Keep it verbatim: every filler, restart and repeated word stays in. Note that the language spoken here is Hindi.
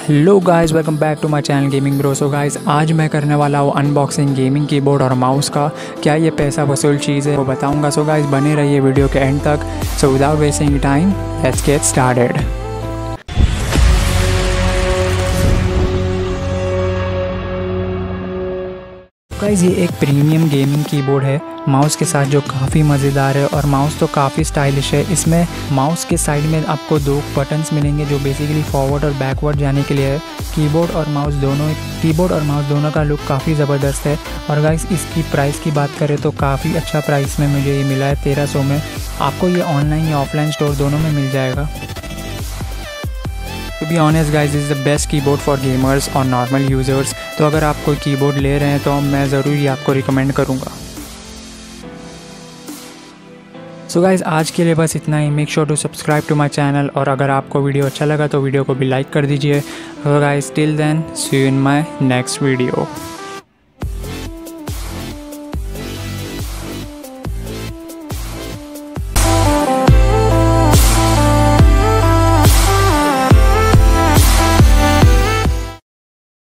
Hello guys, welcome back to my channel gaming bro. So guys, आज मैं करने वाला हूँ अनबॉक्सिंग गेमिंग कीबोर्ड और माउस का। क्या ये पैसा वसूल चीज़ है वो बताऊंगा। सो गाइस, बने रहिए वीडियो के एंड तक। So without wasting time, let's get started. Guys, ये एक प्रीमियम गेमिंग कीबोर्ड है माउस के साथ जो काफ़ी मज़ेदार है, और माउस तो काफ़ी स्टाइलिश है। इसमें माउस के साइड में आपको दो बटन्स मिलेंगे जो बेसिकली फॉरवर्ड और बैकवर्ड जाने के लिए है। कीबोर्ड और माउस दोनों कीबोर्ड और माउस दोनों का लुक काफ़ी ज़बरदस्त है। और गाइस, इसकी प्राइस की बात करें तो काफ़ी अच्छा प्राइस में मुझे ये मिला है, तेरह सौ में। आपको ये ऑनलाइन या ऑफलाइन स्टोर दोनों में मिल जाएगा। To be honest guys, is the best keyboard for gamers और नॉर्मल यूज़र्स। तो अगर आप कोई कीबोर्ड ले रहे हैं तो मैं ज़रूर ही आपको रिकमेंड करूँगा। सो गाइज, आज के लिए बस इतना ही। Make sure to subscribe to my channel, और अगर आपको वीडियो अच्छा लगा तो वीडियो को भी लाइक कर दीजिए। So guys, till then, see you in my next video.